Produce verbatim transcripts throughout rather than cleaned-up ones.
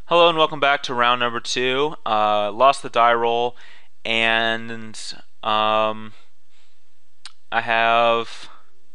Hello and welcome back to round number two. Uh, lost the die roll, and um, I have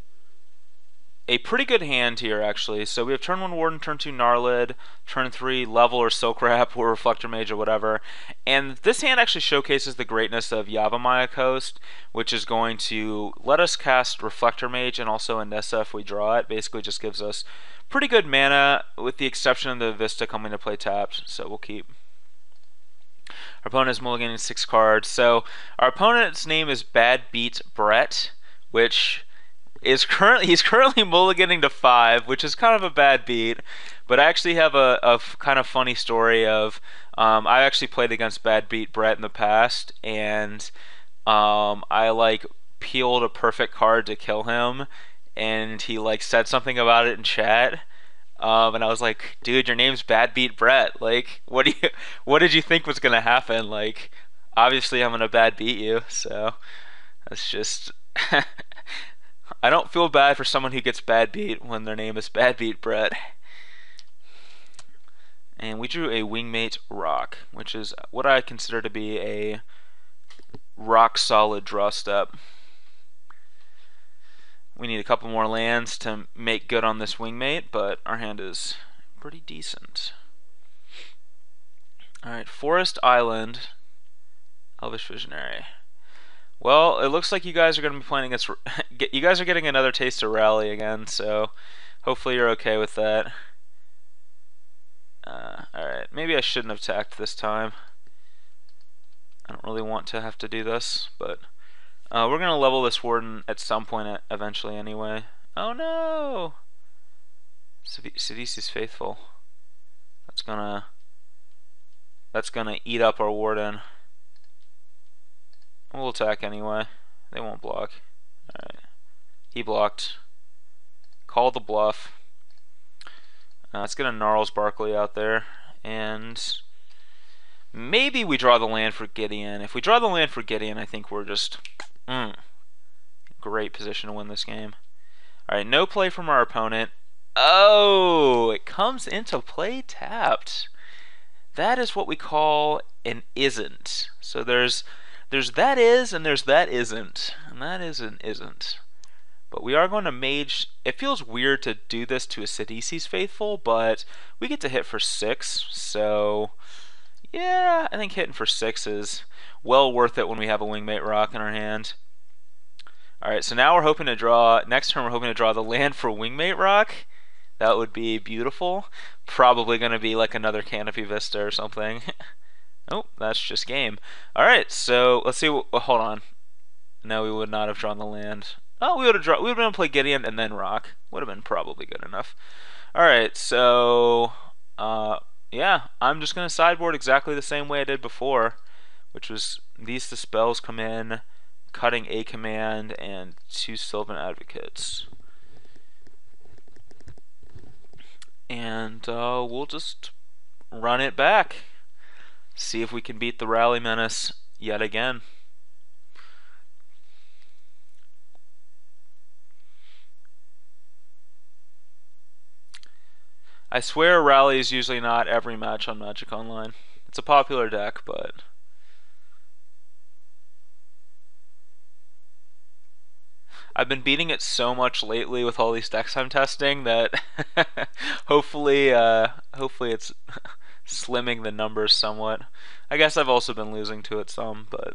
a pretty good hand here actually. So we have turn one Warden, turn two Gnarlid, turn three Level or Silk Wrap or Reflector Mage or whatever. And this hand actually showcases the greatness of Yavimaya Coast, which is going to let us cast Reflector Mage and also a Nissa if we draw it. Basically just gives us pretty good mana with the exception of the Vista coming to play tapped, so we'll keep. Our opponent is mulliganing six cards. So our opponent's name is Bad Beat Brett, which is currently he's currently mulliganing to five, which is kind of a bad beat. But I actually have a, a kind of funny story of um, I actually played against Bad Beat Brett in the past, and um, I like peeled a perfect card to kill him, and he like said something about it in chat. Um, and I was like, dude, your name's Bad Beat Brett. Like, what do you, what did you think was gonna happen? Like, obviously I'm gonna bad beat you. So that's just, I don't feel bad for someone who gets bad beat when their name is Bad Beat Brett. And we drew a Wingmate Rock, which is what I consider to be a rock solid draw step. We need a couple more lands to make good on this Wingmate, but our hand is pretty decent. Alright, Forest Island, Elvish Visionary. Well, it looks like you guys are going to be playing against... you guys are getting another taste of Rally again, so hopefully you're okay with that. Uh, Alright, maybe I shouldn't have attacked this time. I don't really want to have to do this, but... Uh, we're going to level this Warden at some point eventually anyway. Oh no! Sidisi's Faithful. That's gonna... That's gonna eat up our Warden. We'll attack anyway. They won't block. Alright. He blocked. Call the bluff. Uh, let's get a Gnarls Barkley out there. And... maybe we draw the land for Gideon. If we draw the land for Gideon, I think we're just... Mm. Great position to win this game. Alright, no play from our opponent. Oh, it comes into play tapped. That is what we call an isn't. So there's there's that is and there's that isn't. And that is an isn't. But we are going to mage. It feels weird to do this to a Sidisi's Faithful, but we get to hit for six. So yeah, I think hitting for six is well worth it when we have a Wingmate Rock in our hand. Alright, so now we're hoping to draw, next turn we're hoping to draw the land for Wingmate Rock. That would be beautiful. Probably going to be like another Canopy Vista or something. Oh, that's just game. Alright, so let's see, what, well, hold on. No, we would not have drawn the land. Oh, we would have drawn, we would have been able to play Gideon and then Rock. Would have been probably good enough. Alright, so, uh, yeah, I'm just going to sideboard exactly the same way I did before, which was these the spells come in, cutting a command, and two Sylvan Advocates. And uh, we'll just run it back. See if we can beat the Rally Menace yet again. I swear Rally is usually not every match on Magic Online. It's a popular deck, but... I've been beating it so much lately with all these decks I'm testing that hopefully uh, hopefully it's slimming the numbers somewhat. I guess I've also been losing to it some, but...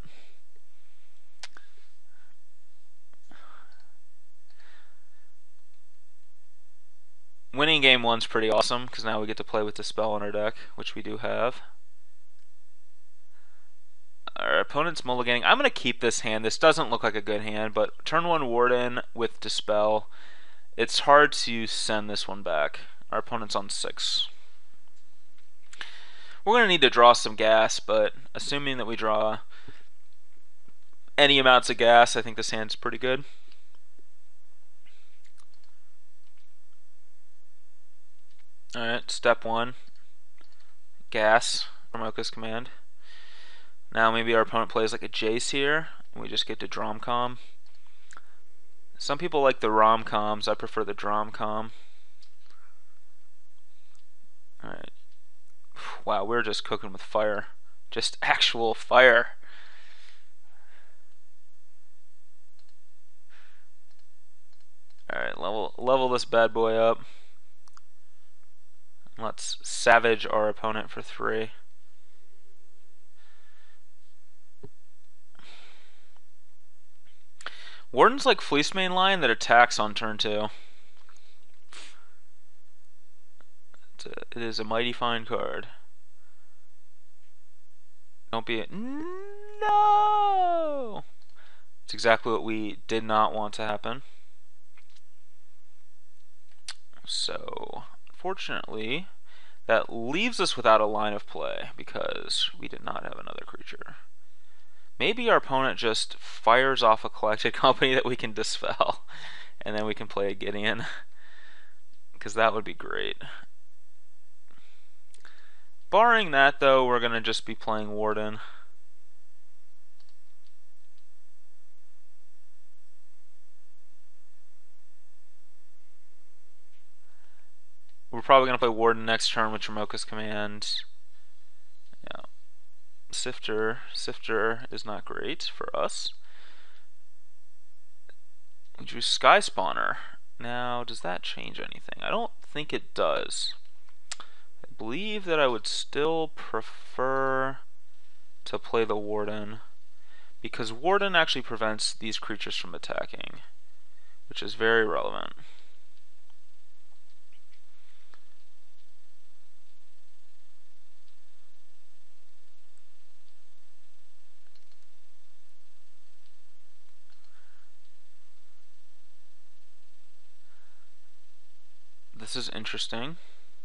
winning game one's pretty awesome, because now we get to play with the spell on our deck, which we do have. Our opponent's mulliganing. I'm going to keep this hand. This doesn't look like a good hand, but turn one Warden with Dispel. It's hard to send this one back. Our opponent's on six. We're going to need to draw some gas, but assuming that we draw any amounts of gas, I think this hand's pretty good. Alright, step one. Gas from Oka's command. Now maybe our opponent plays like a Jace here, and we just get to Dromcom. Some people like the rom-coms. I prefer the Dromcom. Alright. Wow, we're just cooking with fire. Just actual fire. Alright, level level this bad boy up. Let's savage our opponent for three. Warden's like Fleece main line that attacks on turn two. It's a, it is a mighty fine card. Don't be a, no! It's exactly what we did not want to happen. So, fortunately, that leaves us without a line of play because we did not have another creature. Maybe our opponent just fires off a collected company that we can dispel, and then we can play a Gideon, because that would be great. Barring that, though, we're going to just be playing Warden. We're probably going to play Warden next turn with Dromoka's Command. Yeah. Sifter. Sifter is not great for us. We drew Sky Spawner. Now, does that change anything? I don't think it does. I believe that I would still prefer to play the Warden, because Warden actually prevents these creatures from attacking, which is very relevant. This is interesting.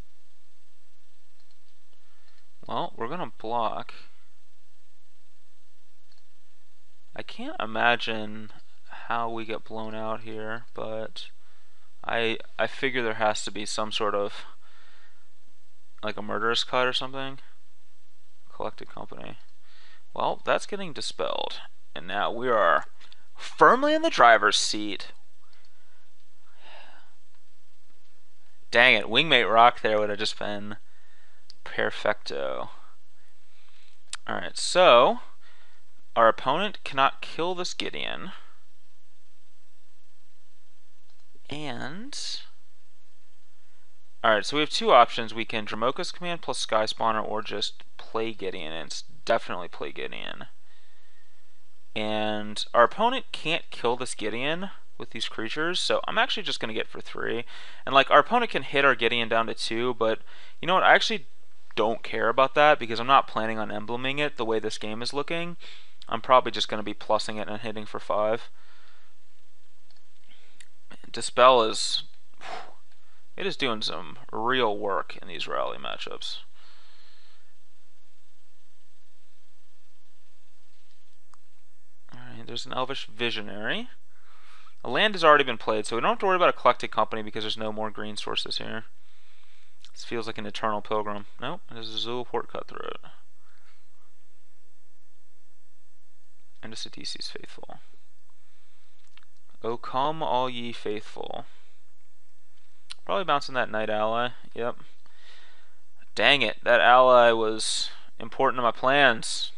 Well, we're gonna block. I can't imagine how we get blown out here, but I I figure there has to be some sort of like a murderous cut or something. Collected company. Well, that's getting dispelled, and now we are firmly in the driver's seat. Dang it, Wingmate Rock there would have just been perfecto. Alright, so our opponent cannot kill this Gideon. And alright, so we have two options. We can Dromoka's Command plus Sky Spawner, or just play Gideon, and it's definitely play Gideon. And our opponent can't kill this Gideon with these creatures, so I'm actually just going to get for three. And like, our opponent can hit our Gideon down to two, but you know what, I actually don't care about that because I'm not planning on embleming it the way this game is looking. I'm probably just going to be plussing it and hitting for five. Dispel is, it is doing some real work in these rally matchups. Alright, there's an Elvish Visionary. A land has already been played, so we don't have to worry about a collected company because there's no more green sources here. This feels like an Eternal Pilgrim. Nope, there's a Zulaport Cutthroat. And a Sidisi's Faithful. O come all ye faithful. Probably bouncing that Knight Ally. Yep. Dang it, that ally was important to my plans.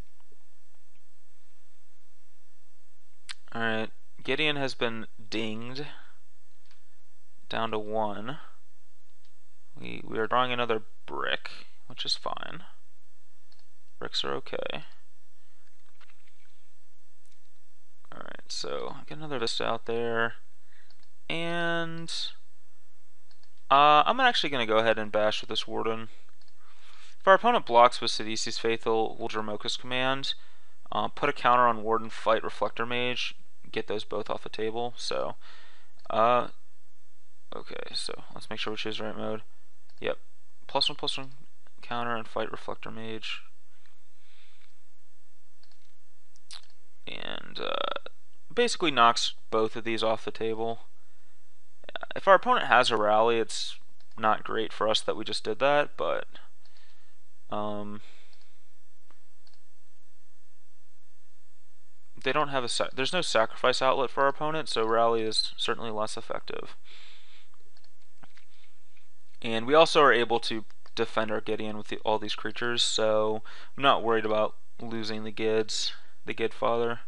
Alright, Gideon has been dinged down to one. We, we are drawing another brick, which is fine. Bricks are okay. Alright, so get another Vista out there. And uh, I'm actually going to go ahead and bash with this Warden. If our opponent blocks with Sidisi's Faithful, we'll Dromoka's Command. Uh, put a counter on Warden, fight Reflector Mage, get those both off the table. So, uh, okay, so let's make sure we choose the right mode. Yep, plus one, plus one counter and fight Reflector Mage. And uh, basically knocks both of these off the table. If our opponent has a rally, it's not great for us that we just did that, but um, they don't have a sa there's no sacrifice outlet for our opponent, so rally is certainly less effective. And we also are able to defend our Gideon with the, all these creatures, so I'm not worried about losing the Gids, the Gid Father.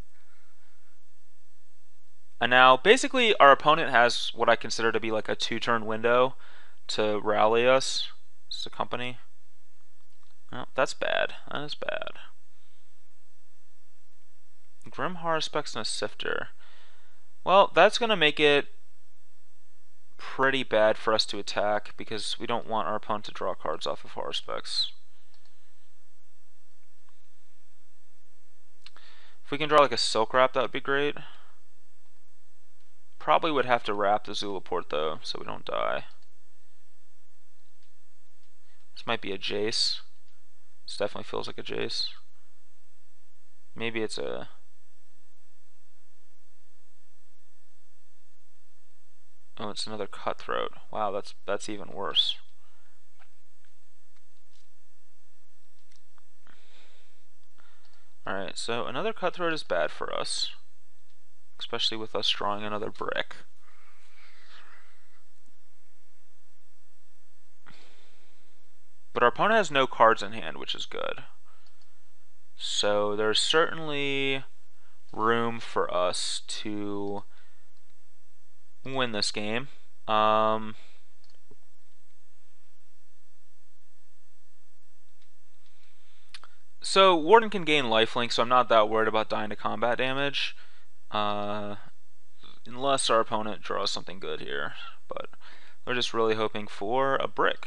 And now, basically, our opponent has what I consider to be like a two-turn window to rally us as a company. Well, that's bad. That is bad. Grim Haruspex and a Sifter. Well, that's going to make it pretty bad for us to attack because we don't want our opponent to draw cards off of Haruspex. If we can draw like a Silk Wrap, that would be great. Probably would have to wrap the Zulaport though, so we don't die. This might be a Jace. This definitely feels like a Jace. Maybe it's a... Oh, it's another Cutthroat. Wow, that's that's even worse. Alright, so another Cutthroat is bad for us. Especially with us drawing another brick. But our opponent has no cards in hand, which is good. So there's certainly room for us to win this game. Um, so Warden can gain lifelink, so I'm not that worried about dying to combat damage. Uh, unless our opponent draws something good here. But we're just really hoping for a brick.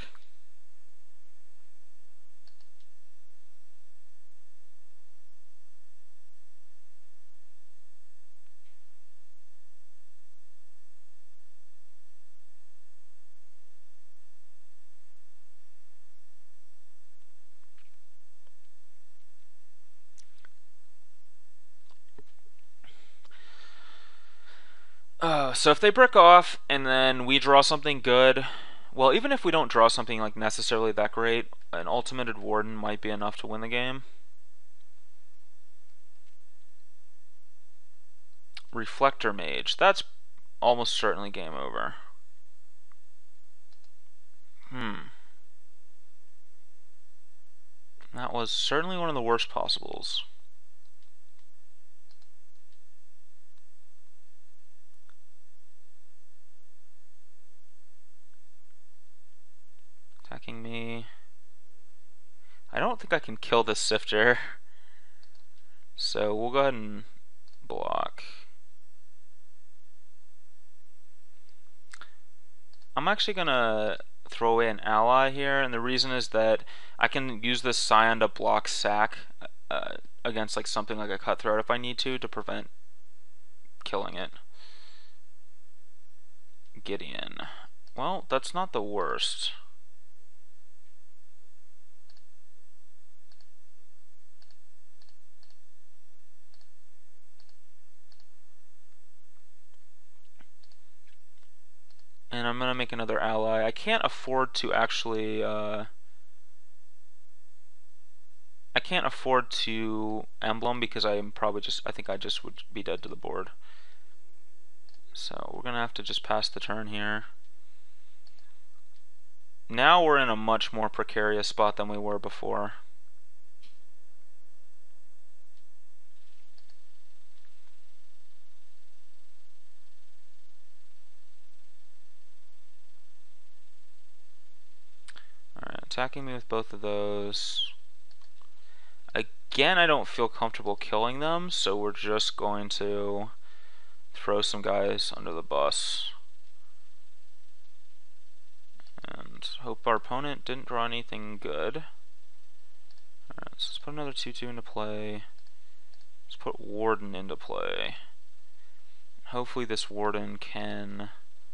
Uh, so if they brick off and then we draw something good, well, even if we don't draw something like necessarily that great, an ultimated Warden might be enough to win the game. Reflector Mage, that's almost certainly game over. Hmm. That was certainly one of the worst possibles. Attacking me. I don't think I can kill this Sifter. So we'll go ahead and block. I'm actually gonna throw away an ally here, and the reason is that I can use this Scion to block sack uh, against like something like a Cutthroat if I need to, to prevent killing it. Gideon. Well, that's not the worst. And I'm gonna make another ally. I can't afford to actually uh, I can't afford to emblem because I'm probably just I think I just would be dead to the board. So we're gonna have to just pass the turn here. Now we're in a much more precarious spot than we were before. Alright, attacking me with both of those. Again, I don't feel comfortable killing them, so we're just going to throw some guys under the bus. And hope our opponent didn't draw anything good. Alright, so let's put another two two into play. Let's put Warden into play. Hopefully this Warden can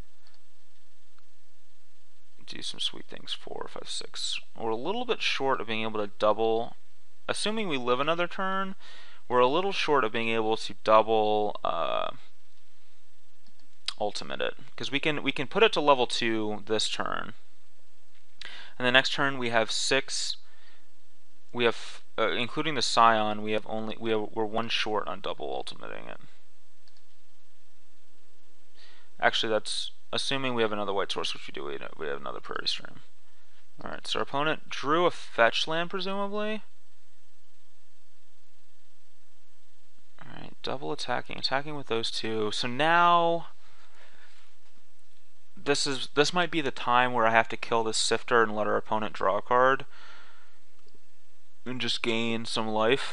do some sweet things. Four, five, six. We're a little bit short of being able to double. Assuming we live another turn, we're a little short of being able to double uh, ultimate it, because we can we can put it to level two this turn, and the next turn we have six. We have, uh, including the Scion, we have only we have, we're one short on double ultimating it. Actually, that's assuming we have another white source, which we do. We we have another Prairie Stream. Alright, so our opponent drew a fetch land, presumably. Alright, double attacking, attacking with those two. So now this is this might be the time where I have to kill this Sifter and let our opponent draw a card and just gain some life.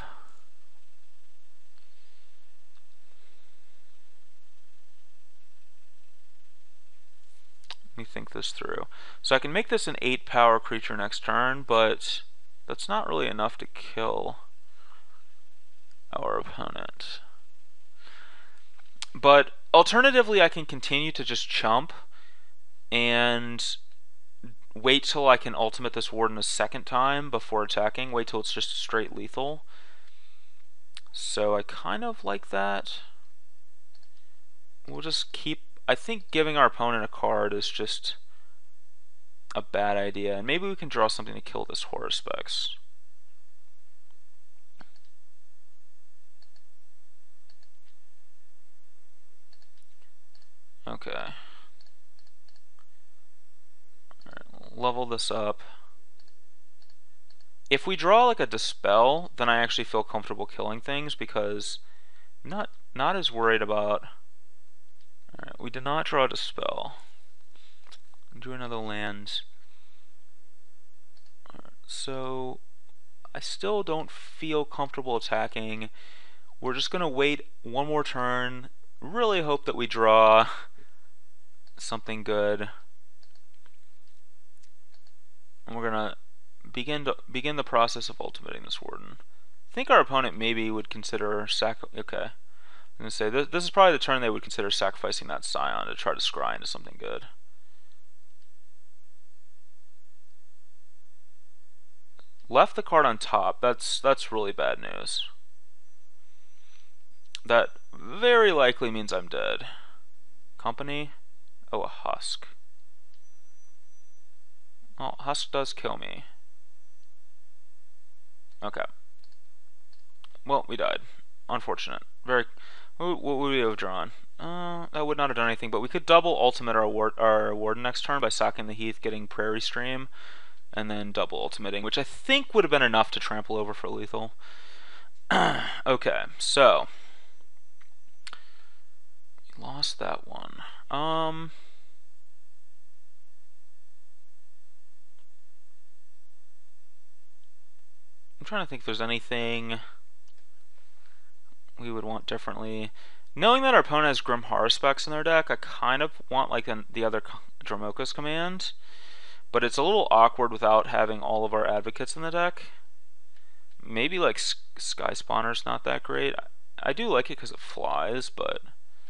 Let me think this through. So I can make this an eight power creature next turn, but that's not really enough to kill our opponent. But alternatively, I can continue to just chump and wait till I can ultimate this Warden a second time before attacking. Wait till it's just straight lethal. So I kind of like that. We'll just keep... I think giving our opponent a card is just a bad idea. And maybe we can draw something to kill this Horror Specs. Okay. Alright, level this up. If we draw like a Dispel, then I actually feel comfortable killing things because I'm not, not as worried about... Alright, we did not draw a Dispel. Drew another land. Alright, so I still don't feel comfortable attacking. We're just going to wait one more turn. Really hope that we draw something good. And we're going to begin to begin the process of ultimating this Warden. I think our opponent maybe would consider sac... Okay. I'm going to say this, this is probably the turn they would consider sacrificing that Scion to try to scry into something good. Left the card on top. That's that's really bad news. That very likely means I'm dead. Company? Oh, a Husk. Oh, Husk does kill me. Okay. Well, we died. Unfortunate. Very... What would we have drawn? Uh, that would not have done anything, but we could double ultimate our, war our Warden next turn by sacking the Heath, getting Prairie Stream, and then double ultimating, which I think would have been enough to trample over for lethal. Okay, so... Lost that one. Um... I'm trying to think if there's anything we would want differently. Knowing that our opponent has Grim Horror Specs in their deck, I kind of want like an, the other Dromoka's command, but it's a little awkward without having all of our advocates in the deck. Maybe like Sky Spawner's not that great. I, I do like it because it flies, but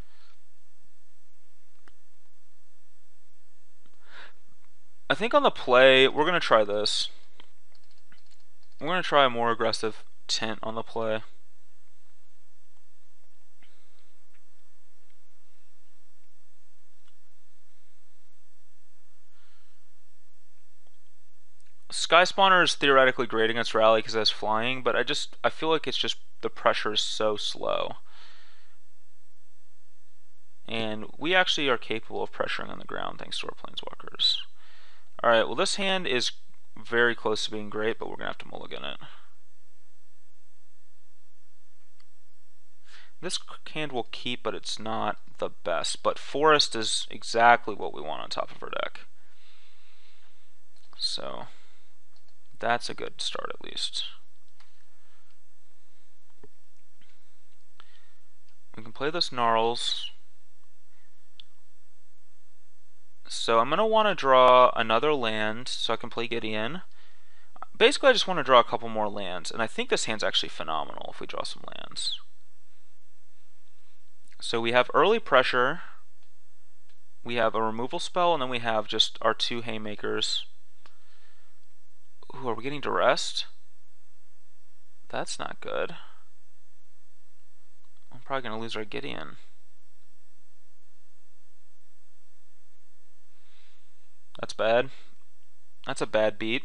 I think on the play we're gonna try this. We're gonna try a more aggressive tint on the play. Sky Spawner is theoretically great against Rally because it has flying, but I just I feel like it's just the pressure is so slow. And we actually are capable of pressuring on the ground thanks to our Planeswalkers. Alright, well this hand is very close to being great, but we're going to have to mulligan it. This hand will keep, but it's not the best. But Forest is exactly what we want on top of our deck. So... that's a good start, at least. We can play this Gnarls. So I'm going to want to draw another land so I can play Gideon. Basically, I just want to draw a couple more lands, and I think this hand's actually phenomenal if we draw some lands. So we have early pressure, we have a removal spell, and then we have just our two Haymakers. Ooh, are we getting duressed? That's not good. I'm probably going to lose our Gideon. That's bad. That's a bad beat.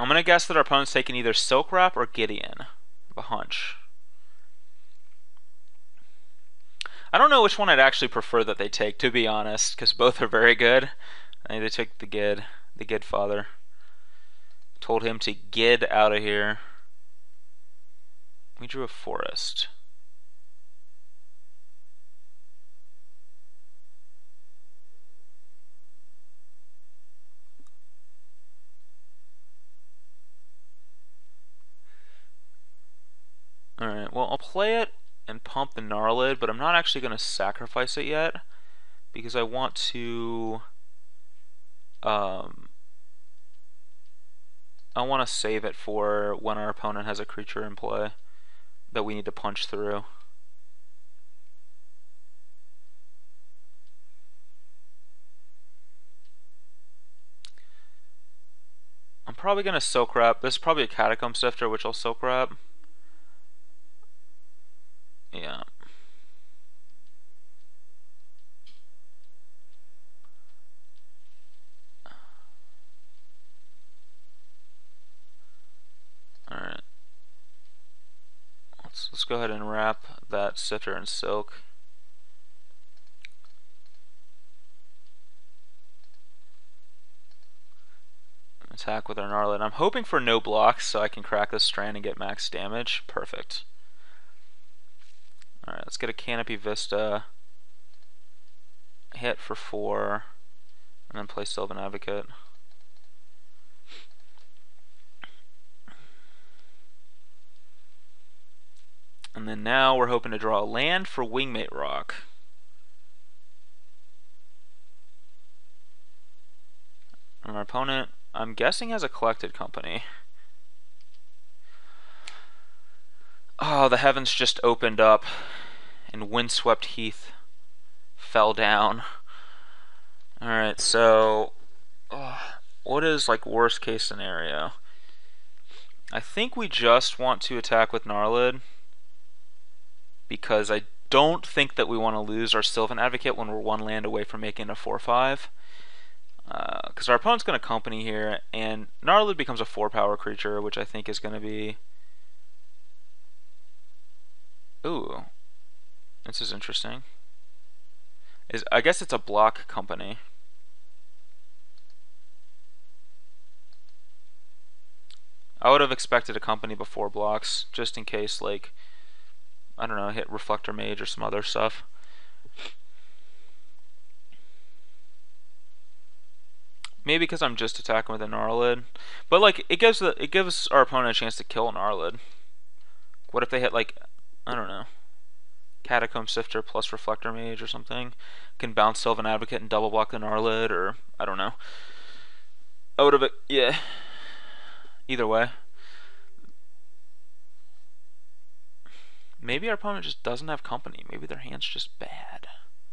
I'm gonna guess that our opponent's taking either Silk Wrap or Gideon. I have a hunch. I don't know which one I'd actually prefer that they take, to be honest, because both are very good. I think they took the Gid, the Gid father. Told him to Gid out of here. We drew a forest. Alright, well, I'll play it and pump the Gnarlid, but I'm not actually going to sacrifice it yet because I want to um, I want to save it for when our opponent has a creature in play that we need to punch through. I'm probably going to Silk Wrap. This is probably a Catacomb Sifter, which I'll Silk Wrap. Yeah. Alright. Let's, let's go ahead and wrap that Sifter in Silk. Attack with our Gnarlid. I'm hoping for no blocks so I can crack this strand and get max damage. Perfect. Alright, let's get a Canopy Vista. Hit for four. And then play Sylvan Advocate. And then now we're hoping to draw a land for Wingmate Rock. And our opponent, I'm guessing, has a Collected Company. Oh, the heavens just opened up and Windswept Heath fell down. Alright, so oh, what is like worst case scenario? I think we just want to attack with Gnarlid because I don't think that we want to lose our Sylvan Advocate when we're one land away from making a four five. Because uh, our opponent's going to company here, and Gnarlid becomes a four power creature, which I think is going to be... Ooh, this is interesting. Is I guess it's a block company. I would have expected a company before blocks, just in case, like, I don't know, hit Reflector Mage or some other stuff. Maybe because I'm just attacking with a Gnarlid, but like it gives the it gives our opponent a chance to kill an Gnarlid. What if they hit like, I don't know, Catacomb Sifter plus Reflector Mage or something? Can bounce Sylvan Advocate and double block the Gnarlid, or I don't know. I would have, yeah. Either way. Maybe our opponent just doesn't have company. Maybe their hand's just bad.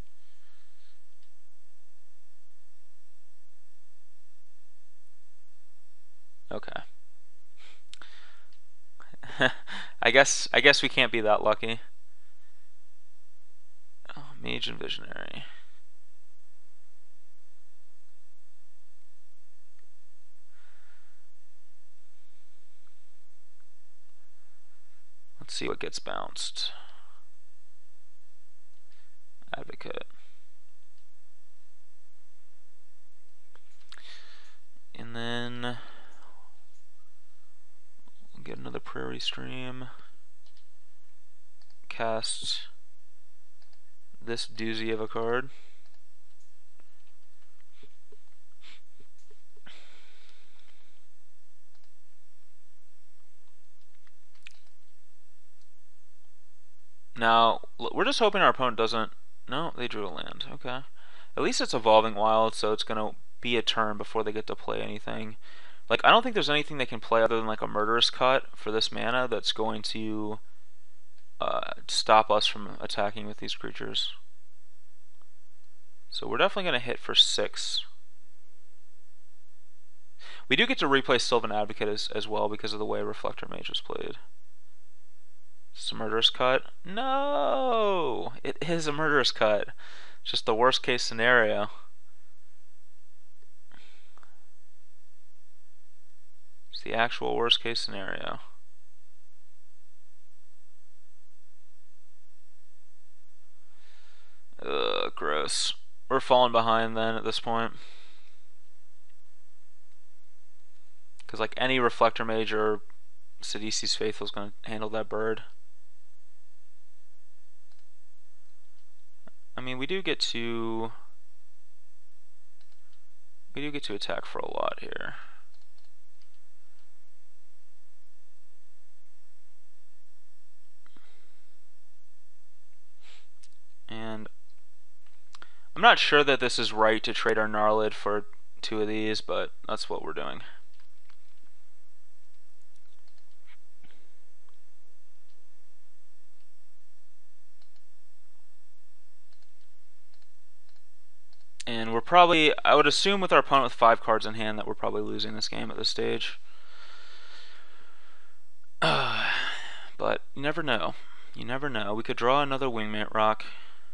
Okay. I guess I guess we can't be that lucky. Oh, Mage and Visionary. Let's see what gets bounced. Advocate. And then we'll get another Prairie Stream. Cast this doozy of a card. Now, we're just hoping our opponent doesn't... No, they drew a land. Okay. At least it's Evolving Wild, so it's going to be a turn before they get to play anything. Like, I don't think there's anything they can play other than like a Murderous Cut for this mana that's going to uh, stop us from attacking with these creatures. So we're definitely going to hit for six. We do get to replay Sylvan Advocate as, as well because of the way Reflector Mage was played. It's a Murderous Cut? No! It is a Murderous Cut. It's just the worst case scenario. It's the actual worst case scenario. Ugh, gross. We're falling behind then at this point. Because like any Reflector Mage or Sidisi's Faithful is going to handle that bird. I mean, we do get to... We do get to attack for a lot here. And I'm not sure that this is right to trade our Gnarlid for two of these, but that's what we're doing. And we're probably, I would assume with our opponent with five cards in hand that we're probably losing this game at this stage. Uh, but you never know. You never know. We could draw another Wingmate Rock.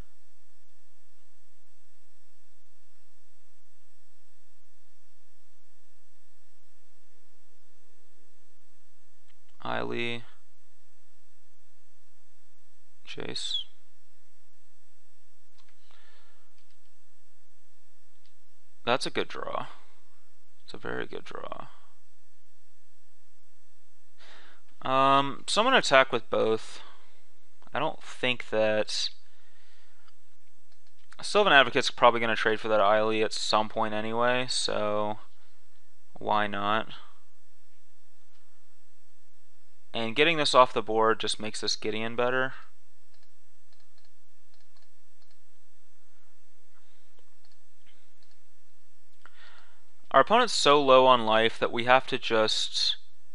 Eiley. Jace. That's a good draw. It's a very good draw. Um, so I'm going to attack with both. I don't think that... Sylvan Advocate's probably going to trade for that Eiley at some point anyway, so why not? And getting this off the board just makes this Gideon better. Our opponent's so low on life that we have to just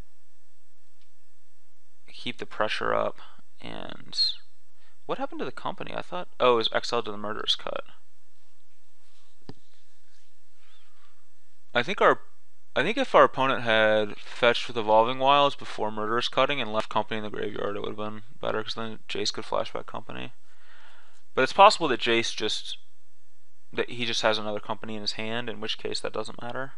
keep the pressure up. And what happened to the company? I thought, oh, it was exiled to the Murderous Cut. I think our, I think if our opponent had fetched with Evolving Wilds before Murderous Cutting and left company in the graveyard, it would have been better because then Jace could flashback company. But it's possible that Jace just that he just has another company in his hand, in which case that doesn't matter.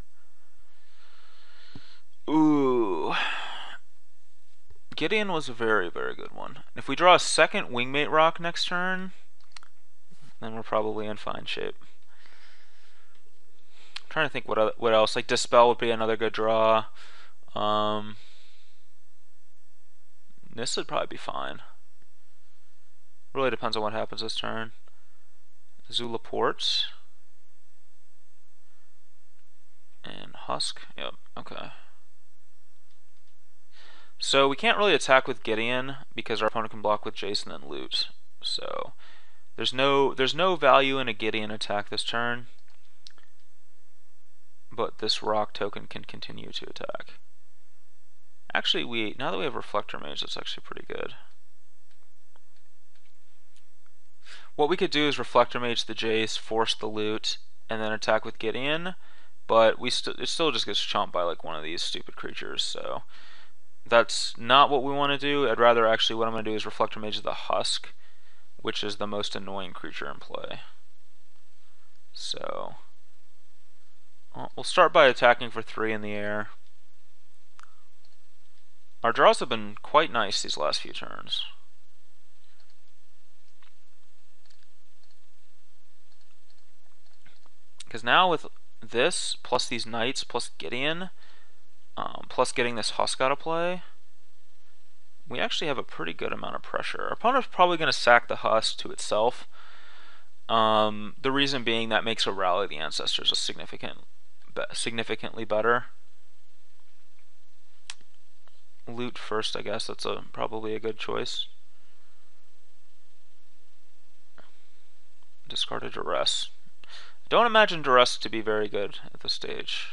Ooh. Gideon was a very, very good one. If we draw a second Wingmate Rock next turn, then we're probably in fine shape. I'm trying to think what what else. Like Dispel would be another good draw. Um, this would probably be fine. Really depends on what happens this turn. Zula Port. And Husk. Yep, okay. So we can't really attack with Gideon because our opponent can block with Jason and loot. So there's no there's no value in a Gideon attack this turn. But this rock token can continue to attack. Actually, we now that we have Reflector Mage, that's actually pretty good. What we could do is Reflector Mage the Jace, force the loot, and then attack with Gideon. But we st it still just gets chomped by like one of these stupid creatures. So that's not what we want to do. I'd rather actually what I'm going to do is Reflector Mage the Husk, which is the most annoying creature in play. So we'll start by attacking for three in the air. Our draws have been quite nice these last few turns. Because now with this, plus these Knights, plus Gideon, um, plus getting this Husk out of play, we actually have a pretty good amount of pressure. Our opponent's probably going to sack the Husk to itself. Um, the reason being that makes a Rally of the Ancestors a significant, be significantly better. Loot first, I guess. That's a probably a good choice. Discard a Duress. I don't imagine Duress to be very good at this stage.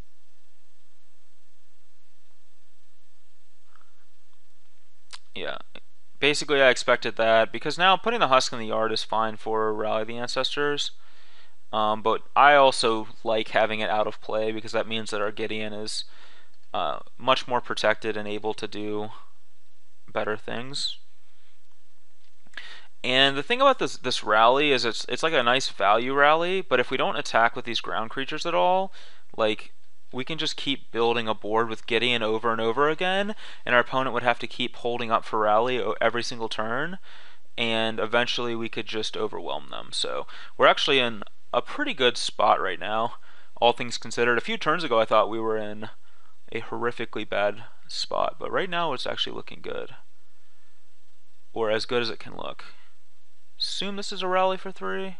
Yeah, basically I expected that, because now putting the Husk in the yard is fine for Rally the Ancestors. Um, but I also like having it out of play because that means that our Gideon is uh, much more protected and able to do better things. And the thing about this this rally is it's it's like a nice value rally, but if we don't attack with these ground creatures at all, like we can just keep building a board with Gideon over and over again, and our opponent would have to keep holding up for rally every single turn, and eventually we could just overwhelm them. So we're actually in a pretty good spot right now, all things considered. A few turns ago I thought we were in a horrifically bad spot, but right now it's actually looking good, or as good as it can look. Assume this is a rally for three.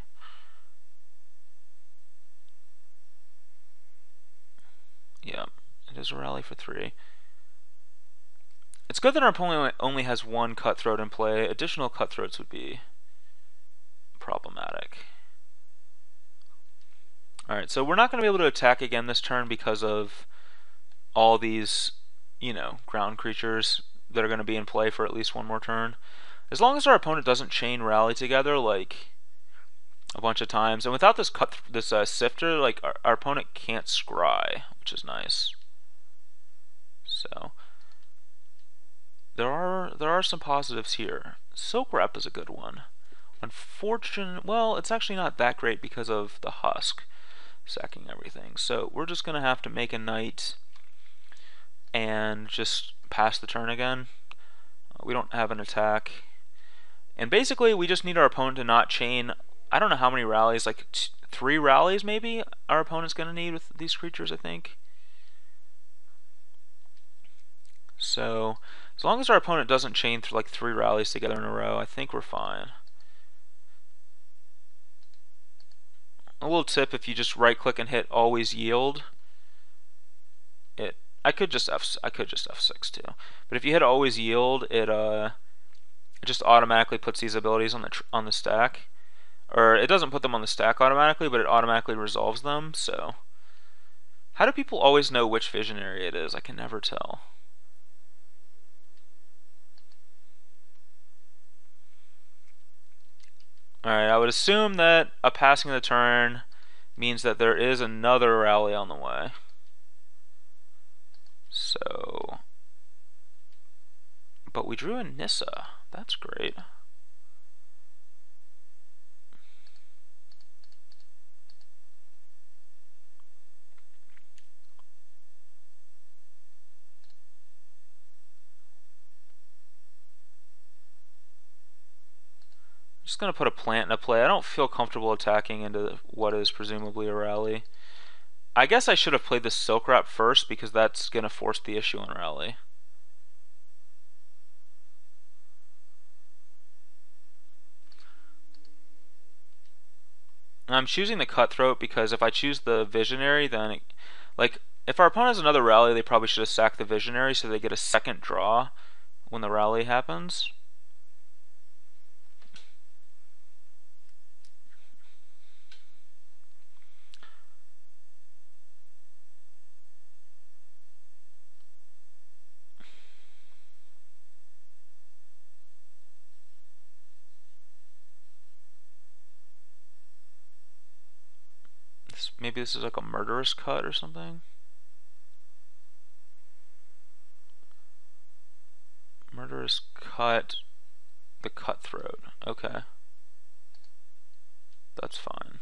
Yeah, it is a rally for three. It's good that our opponent only has one cutthroat in play. Additional cutthroats would be problematic. Alright, so we're not going to be able to attack again this turn because of all these, you know, ground creatures that are going to be in play for at least one more turn. As long as our opponent doesn't chain rally together, like, a bunch of times, and without this cut, this uh, sifter, like our, our opponent can't scry, which is nice. So there are there are some positives here. Soak Rep is a good one. Unfortunate, well, it's actually not that great because of the husk sacking everything. So we're just gonna have to make a knight and just pass the turn again. Uh, we don't have an attack, and basically we just need our opponent to not chain. I don't know how many rallies, like t three rallies maybe our opponent's going to need with these creatures, I think. So as long as our opponent doesn't chain through like three rallies together in a row, I think we're fine. A little tip: if you just right click and hit always yield, it I could just F I could just F six too. But if you hit always yield, it uh it just automatically puts these abilities on the tr on the stack. Or it doesn't put them on the stack automatically, but it automatically resolves them. So how do people always know which visionary it is? I can never tell. Alright, I would assume that a passing the turn means that there is another rally on the way. So, but we drew a Nissa. That's great. Just going to put a plant in a play. I don't feel comfortable attacking into what is presumably a rally. I guess I should have played the Silk Wrap first because that's going to force the issue on rally. I'm choosing the Cutthroat because if I choose the Visionary, then it, like if our opponent has another rally, they probably should have sacked the Visionary so they get a second draw when the rally happens. This, maybe this is like a Murderous Cut or something. Murderous Cut, the Cutthroat. Okay. That's fine.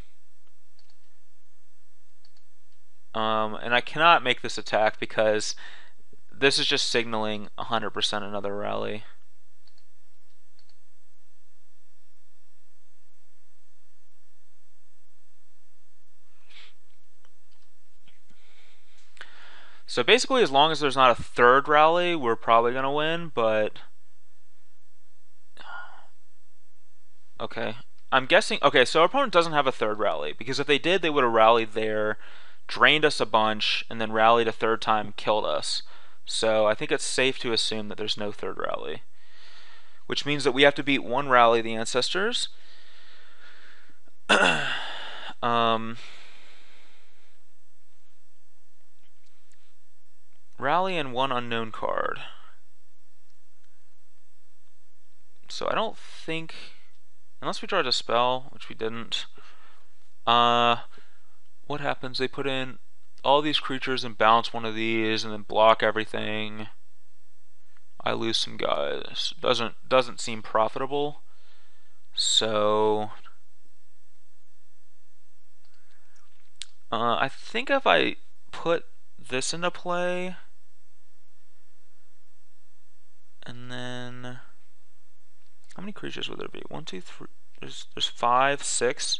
Um, and I cannot make this attack because this is just signaling one hundred percent another rally. So basically, as long as there's not a third rally, we're probably going to win, but... Okay. I'm guessing... Okay, so our opponent doesn't have a third rally, because if they did, they would have rallied there, drained us a bunch, and then rallied a third time, killed us. So I think it's safe to assume that there's no third rally. Which means that we have to beat one rally of the Ancestors. um... Rally and one unknown card. So I don't think, unless we draw a spell, which we didn't. Uh, what happens? They put in all these creatures and bounce one of these, and then block everything. I lose some guys. Doesn't doesn't seem profitable. So uh, I think if I put this into play. And then, how many creatures would there be? One, two, three. There's there's five, six.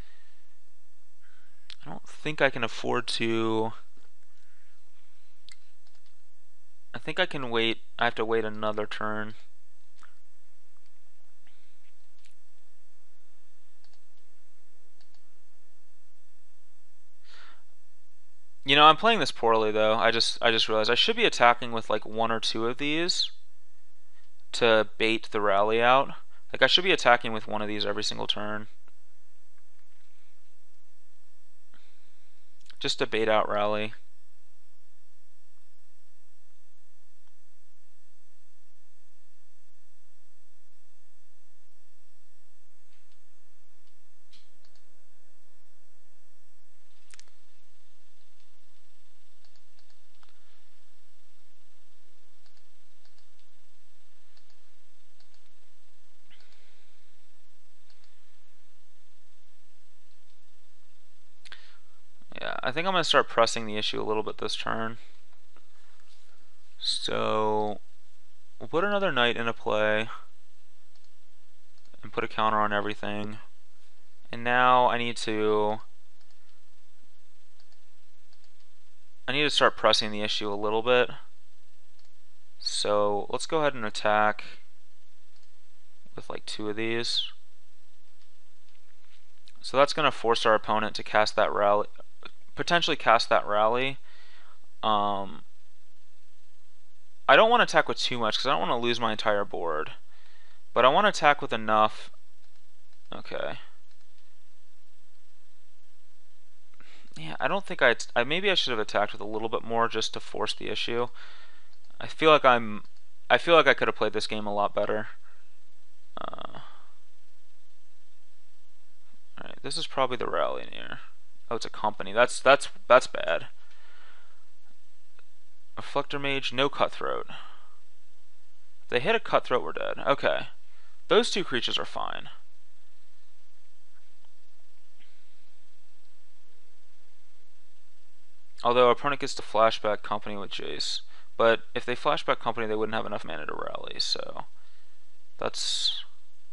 I don't think I can afford to. I think I can wait. I have to wait another turn. You know, I'm playing this poorly though. I just I just realized I should be attacking with like one or two of these to bait the rally out. Like I should be attacking with one of these every single turn. Just to bait out rally. Yeah, I think I'm going to start pressing the issue a little bit this turn. So, we'll put another knight into play and put a counter on everything. And now I need to I need to start pressing the issue a little bit. So, let's go ahead and attack with like two of these. So that's going to force our opponent to cast that rally, potentially cast that rally. Um, I don't want to attack with too much because I don't want to lose my entire board. But I want to attack with enough. Okay. Yeah, I don't think I, I maybe I should have attacked with a little bit more just to force the issue. I feel like I'm I feel like I could have played this game a lot better. Uh, Alright, this is probably the rally in here. Oh, it's a company. That's that's that's bad. Reflector Mage, no Cutthroat. If they hit a Cutthroat, we're dead. Okay. Those two creatures are fine. Although our opponent gets to flashback Company with Jace. But if they flashback Company, they wouldn't have enough mana to rally, so that's...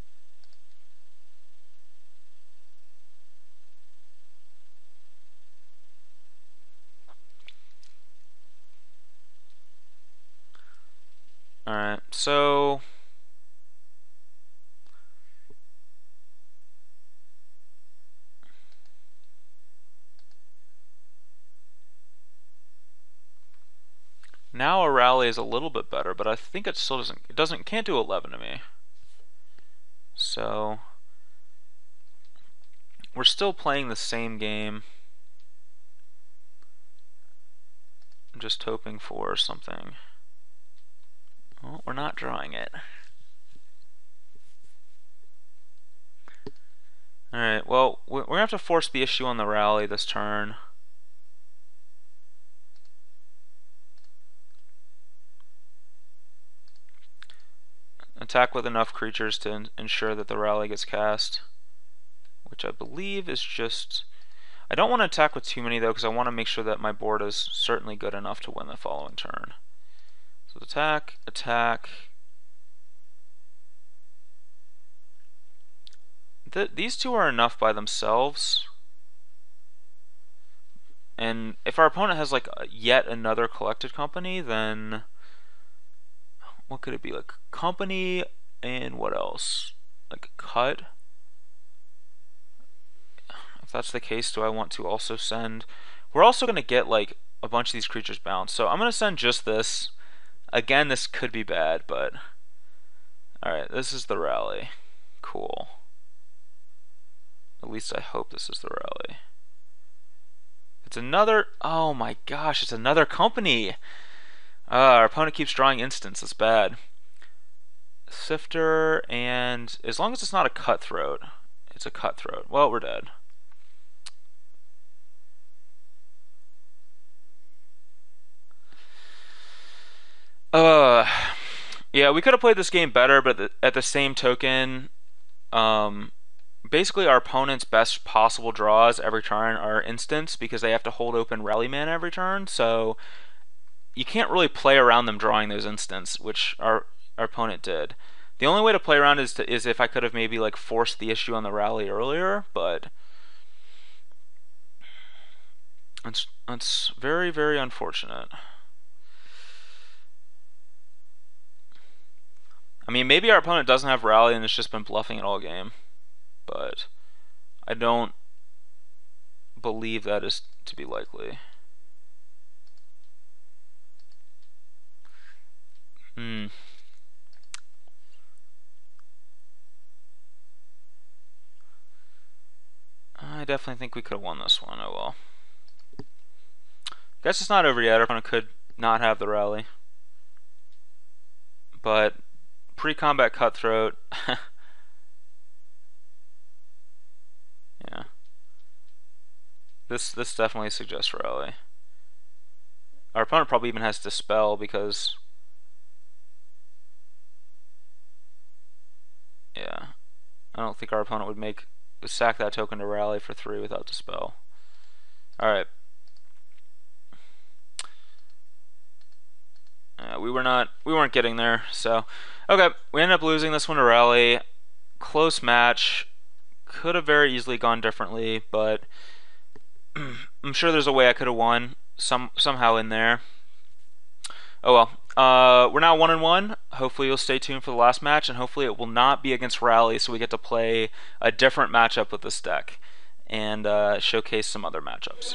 Alright, so... Now a rally is a little bit better, but I think it still doesn't, it doesn't, can't do eleven to me. So, we're still playing the same game. I'm just hoping for something. Well, we're not drawing it. Alright, well, we're gonna have to force the issue on the rally this turn. Attack with enough creatures to ensure that the rally gets cast, which I believe is just... I don't want to attack with too many though, because I want to make sure that my board is certainly good enough to win the following turn. So attack, attack. Th these two are enough by themselves. And if our opponent has like yet another collected company, then what could it be? Like company and what else? Like cut? If that's the case, do I want to also send... We're also going to get like a bunch of these creatures bounced, so I'm going to send just this. Again, this could be bad, but... Alright, this is the rally. Cool. At least I hope this is the rally. It's another... Oh my gosh, it's another company! Uh, our opponent keeps drawing instants. That's bad. Sifter, and as long as it's not a Cutthroat, it's a Cutthroat. Well, we're dead. Uh, yeah, we could have played this game better, but at the same token, um, basically our opponent's best possible draws every turn are instants because they have to hold open rally mana every turn. So you can't really play around them drawing those instants, which our our opponent did. The only way to play around is to, is if I could have maybe like forced the issue on the rally earlier, but it's it's very very unfortunate. I mean, maybe our opponent doesn't have rally and it's just been bluffing it all game, but I don't believe that is to be likely. Hmm. I definitely think we could have won this one. Oh well. Guess it's not over yet. Our opponent could not have the rally, but pre-combat cutthroat. Yeah. This this definitely suggests rally. Our opponent probably even has dispel because yeah, I don't think our opponent would make sack that token to rally for three without dispel. All right. Uh, we were not we weren't getting there. So okay, we ended up losing this one to rally. Close match. Could have very easily gone differently, but I'm sure there's a way I could have won some somehow in there. Oh well. Uh, we're now one and one. Hopefully you'll stay tuned for the last match, and hopefully it will not be against Rally, so we get to play a different matchup with this deck and uh, showcase some other matchups.